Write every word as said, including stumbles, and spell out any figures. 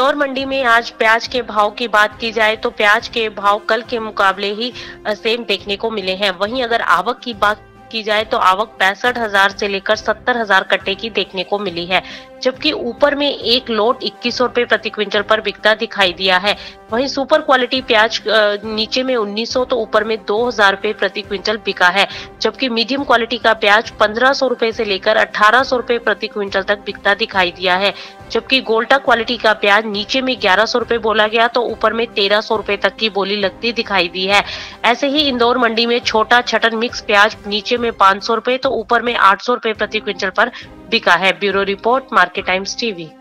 इंदौर मंडी में आज प्याज के भाव की बात की जाए तो प्याज के भाव कल के मुकाबले ही सेम देखने को मिले हैं। वहीं अगर आवक की बात की जाए तो आवक पैंसठ हजार से लेकर सत्तर हजार कट्टे की देखने को मिली है, जबकि ऊपर में एक लोट इक्कीस सौ रुपए प्रति क्विंटल पर बिकता दिखाई दिया है। वहीं सुपर क्वालिटी प्याज नीचे में उन्नीस सौ तो ऊपर में दो हजार रुपए प्रति क्विंटल बिका है, जबकि मीडियम क्वालिटी का प्याज पंद्रह सौ रुपए से लेकर अठारह सौ रुपए प्रति क्विंटल तक बिकता दिखाई दिया है, जबकि गोल्टा क्वालिटी का प्याज नीचे में ग्यारह सौ रुपए बोला गया तो ऊपर में तेरह सौ रुपए तक की बोली लगती दिखाई दी है। ऐसे ही इंदौर मंडी में छोटा छटन मिक्स प्याज नीचे में पाँच सौ रुपए तो ऊपर में आठ सौ रुपए प्रति क्विंटल पर बिका है। Bureau report, market times TV.